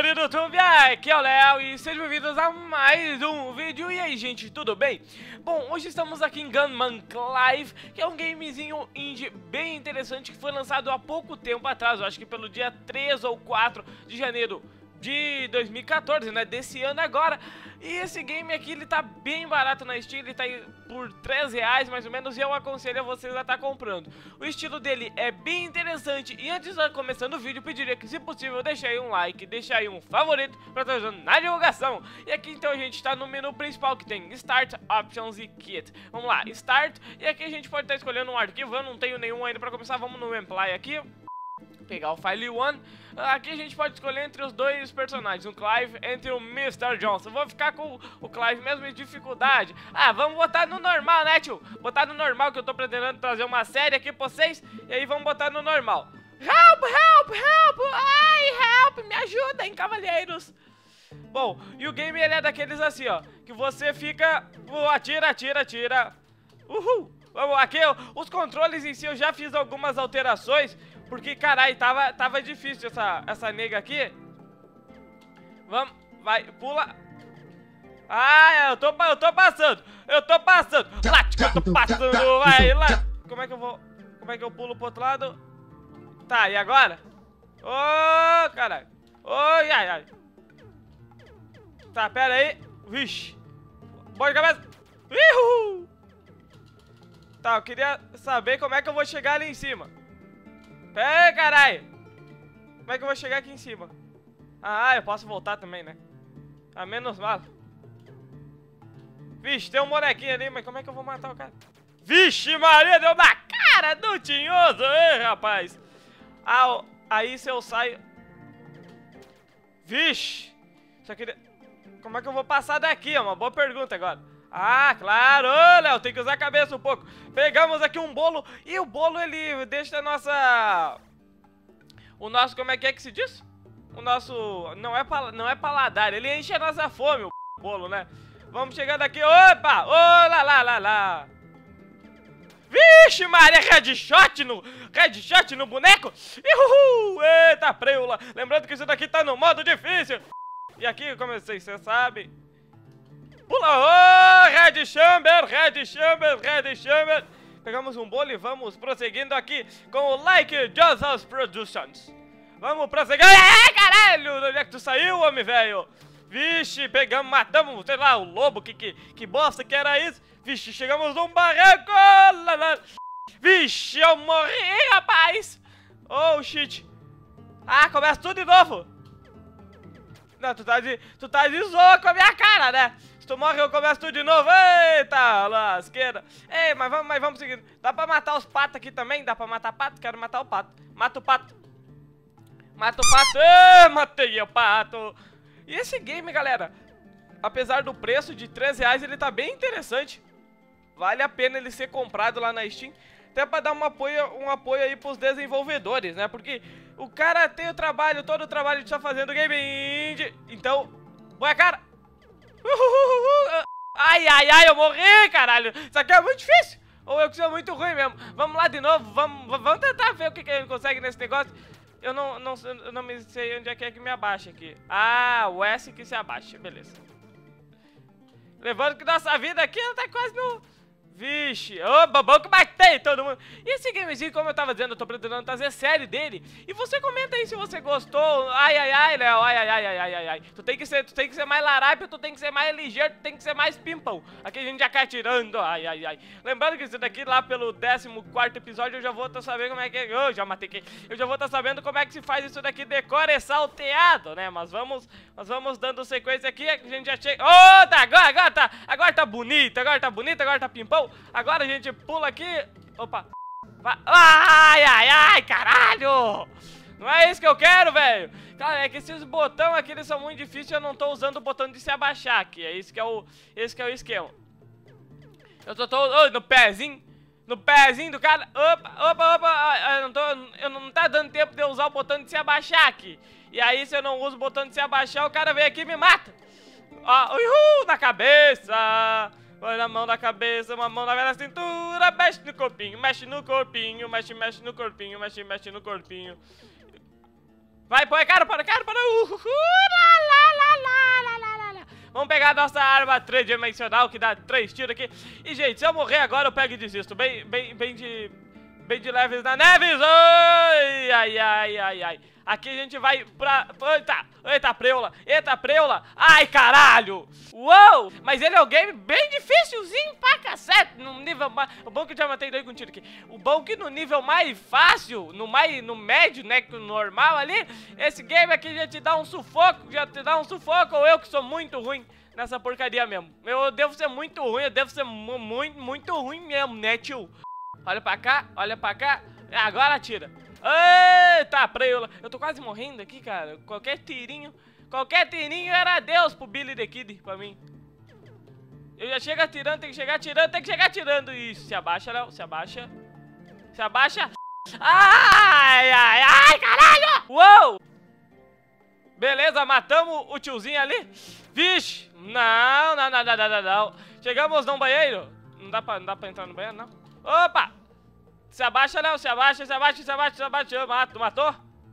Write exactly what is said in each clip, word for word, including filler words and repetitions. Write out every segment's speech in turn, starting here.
galerinha do YouTube, aqui é o Léo e sejam bem-vindos a mais um vídeo. E aí, gente, tudo bem? Bom, hoje estamos aqui em Gunman Clive, que é um gamezinho indie bem interessante que foi lançado há pouco tempo atrás, eu acho que pelo dia três ou quatro de janeiro de dois mil e quatorze, né, desse ano agora. E esse game aqui, ele tá bem barato na Steam, ele tá aí por três reais mais ou menos, e eu aconselho a vocês a estar comprando. O estilo dele é bem interessante, e antes de começando o vídeo, eu pediria que, se possível, deixe aí um like, deixe aí um favorito pra estar ajudando na divulgação. E aqui então a gente tá no menu principal, que tem Start, Options e Kit. Vamos lá, Start, e aqui a gente pode estar escolhendo um arquivo, eu não tenho nenhum ainda pra começar, vamos no Apply aqui. Pegar o File um. Aqui a gente pode escolher entre os dois personagens, o Clive entre o mister Johnson. Vou ficar com o Clive mesmo em dificuldade. Ah, vamos botar no normal, né, tio? Botar no normal, que eu tô pretendendo trazer uma série aqui pra vocês. E aí vamos botar no normal. Help, help, help! Ai, help! Me ajudem, cavalheiros! Bom, e o game ele é daqueles assim, ó, que você fica... Uh, atira, atira, atira. Uhul! Vamos, aqui, os controles em si eu já fiz algumas alterações. Porque, carai, tava, tava difícil essa, essa nega aqui. Vamos, vai, pula. Ah, eu tô, eu tô passando. Eu tô passando. Lá, eu tô passando, vai lá. Como é que eu vou, como é que eu pulo pro outro lado? Tá, e agora? Ô, oh, caralho. Oi, ai, ai. Tá, pera aí. Vixe. Boa de cabeça. Uhul. Tá, eu queria saber como é que eu vou chegar ali em cima. Pera, caralho! Como é que eu vou chegar aqui em cima? Ah, eu posso voltar também, né? A menos mal. Vixe, tem um bonequinho ali, mas como é que eu vou matar o cara? Vixe, Maria, deu na cara do tinhoso, hein, rapaz? Ah, aí se eu saio... Vixe! Só queria... Como é que eu vou passar daqui? É uma boa pergunta agora. Ah, claro, ô, Léo, tem que usar a cabeça um pouco. Pegamos aqui um bolo, e o bolo ele deixa a nossa... O nosso, como é que é que se diz? O nosso, não é, pal... não é paladar, ele enche a nossa fome, o bolo, né? Vamos chegando aqui, opa, ô, lá, lá, lá, lá. Vixe, Maria, headshot no, headshot no boneco. Uhul, eita, preula. Lembrando que isso daqui tá no modo difícil. E aqui, como vocês sabem... Pula! Oh, Red Chamber, Red Chamber, Red Chamber. Pegamos um bolo e vamos prosseguindo aqui com o Like Joseph's Productions. Vamos prosseguir. Ai, caralho! Onde é que tu saiu, homem velho? Vixe, pegamos, matamos, sei lá, o lobo. Que, que, que bosta que era isso? Vixe, chegamos num barranco. Vixe, eu morri, rapaz. Oh, shit. Ah, começa tudo de novo. Não, tu tá de, tu tá de zoa com a minha cara, né? Se tu morre, eu começo tudo de novo. Eita, lasqueira. Ei, mas vamos, mas vamos seguindo. Dá pra matar os patos aqui também? Dá pra matar pato? Quero matar o pato. Mata o pato. Mata o pato. Ê, matei o pato. E esse game, galera, apesar do preço de três reais, ele tá bem interessante. Vale a pena ele ser comprado lá na Steam. Até pra dar um apoio, um apoio aí pros desenvolvedores, né? Porque o cara tem o trabalho, todo o trabalho de estar fazendo game indie. Então, boa cara. Ai, ai, ai, eu morri, caralho. Isso aqui é muito difícil. Ou eu que sou muito ruim mesmo. Vamos lá de novo, vamos, vamos tentar ver o que, que ele consegue nesse negócio. Eu não, não, eu não me sei onde é que é que me abaixa aqui. Ah, o S que se abaixa, beleza. Lembrando que nossa vida aqui, ela tá quase no... Vixe, ô, babão que matei todo mundo. E esse gamezinho, como eu tava dizendo, eu tô pretendendo trazer série dele. E você comenta aí se você gostou. Ai, ai, ai, Léo, ai, ai, ai, ai, ai, ai, ai. Tu tem que ser, tu tem que ser mais larápio, tu tem que ser mais ligeiro, tu tem que ser mais pimpão. Aqui a gente já cai tirando, ai, ai, ai. Lembrando que isso daqui, lá pelo décimo quarto episódio, eu já vou estar sabendo como é que... Eu já matei quem? Eu já vou estar sabendo como é que se faz isso daqui, decora e salteado, né? Mas vamos, nós vamos dando sequência aqui, a gente já chega... Ô, oh, tá, agora, agora tá, agora tá bonito, agora tá bonito, agora tá pimpão. Agora a gente pula aqui. Opa. Vai. Ai, ai, ai, caralho. Não é isso que eu quero, velho. Cara, é que esses botões aqui, eles são muito difíceis. Eu não tô usando o botão de se abaixar aqui. É isso que é o, esse que é o esquema. Eu tô, tô oh, no pezinho. No pezinho do cara. Opa, opa, opa. Eu não, tô, eu não tá dando tempo de eu usar o botão de se abaixar aqui. E aí, se eu não uso o botão de se abaixar, o cara vem aqui e me mata. Ó, uhul, na cabeça. Põe na mão na cabeça, uma mão na cintura, mexe no corpinho, mexe no corpinho, mexe, mexe no corpinho, mexe, mexe no corpinho. Vai, põe, cara, para, cara, para. Uhul, lá, lá, lá, lá, lá, lá, lá. Vamos pegar a nossa arma tridimensional, que dá três tiros aqui. E, gente, se eu morrer agora, eu pego e desisto. Bem, bem, bem de... Bem de leves na neves. Ai, ai, ai, ai, ai. Aqui a gente vai pra... Eita, eita preula, eita preula. Ai, caralho. Uou, mas ele é um game bem dificilzinho pra cacete. No nível mais... O bom que eu já matei dois com tiro aqui. O bom que no nível mais fácil, no mais, no médio, né, que o normal ali, esse game aqui já te dá um sufoco, já te dá um sufoco. Ou eu que sou muito ruim nessa porcaria mesmo. Eu devo ser muito ruim, eu devo ser mu muito, muito ruim mesmo, né, tio? Olha pra cá, olha pra cá. Agora atira. Eita, preula. Eu tô quase morrendo aqui, cara. Qualquer tirinho, qualquer tirinho era Deus pro Billy the Kid, pra mim. Eu já chego atirando, tem que chegar atirando, tem que chegar atirando. Isso, se abaixa, Léo, se abaixa. Se abaixa. Ai, ai, ai, caralho. Uou. Beleza, matamos o tiozinho ali. Vixe. Não, não, não, não, não, não. Chegamos num banheiro. Não dá pra, não dá pra entrar no banheiro, não. Opa! Se abaixa, Léo, se abaixa, se abaixa, se abaixa, se abaixa. Eu mato, matou?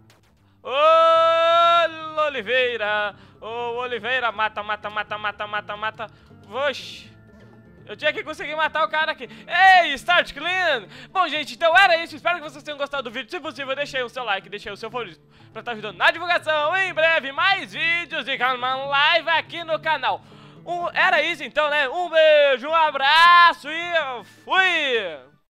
Ô, Oliveira! Ô, Oliveira, mata, mata, mata, mata, mata, mata. Oxi! Eu tinha que conseguir matar o cara aqui. Ei, start clean! Bom, gente, então era isso. Espero que vocês tenham gostado do vídeo. Se possível, deixe aí o seu like, deixe aí o seu favorito pra estar ajudando na divulgação. Em breve, mais vídeos de Gunman Live aqui no canal. Um, era isso então, né? Um beijo, um abraço e fui!